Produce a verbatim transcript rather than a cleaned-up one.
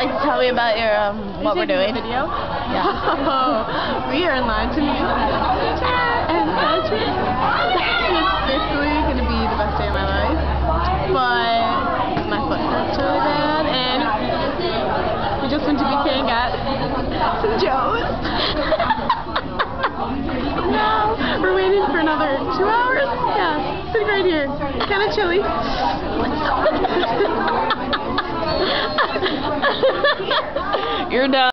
Tell me about your um, what we're doing. Video? Yeah. Oh, we are in line to meet teacher and Patrick. It's basically going to be the best day of my life, but my foot hurts really bad, and we just went to B K and got some Joes. Now we're waiting for another two hours. Yeah, sitting right here. Kind of chilly. You're done.